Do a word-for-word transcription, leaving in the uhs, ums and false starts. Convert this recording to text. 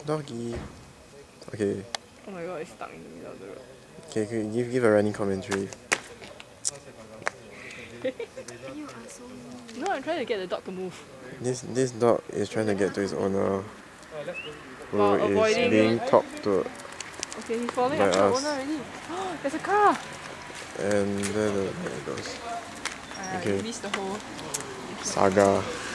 Doggy. Okay. Oh my god, it's stuck in the middle of the road. Okay, okay, give give a running commentary. No, I'm trying to get the dog to move. This this dog is trying to get to his owner, who While is avoiding- being talked to Okay, he's falling by after the us. owner already. There's a car! And there, the, there it goes. Ah, Okay. you missed the whole Saga.